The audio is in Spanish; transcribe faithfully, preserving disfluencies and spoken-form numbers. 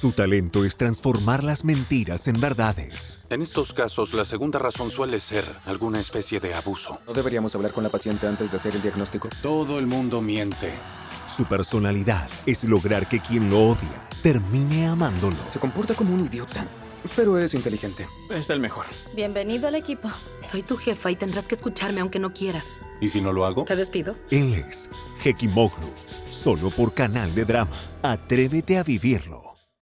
Su talento es transformar las mentiras en verdades. En estos casos, la segunda razón suele ser alguna especie de abuso. ¿No deberíamos hablar con la paciente antes de hacer el diagnóstico? Todo el mundo miente. Su personalidad es lograr que quien lo odia termine amándolo. Se comporta como un idiota, pero es inteligente. Es el mejor. Bienvenido al equipo. Soy tu jefa y tendrás que escucharme aunque no quieras. ¿Y si no lo hago? ¿Te despido? Él es Hekimoglu, solo por Canal de Drama. Atrévete a vivirlo.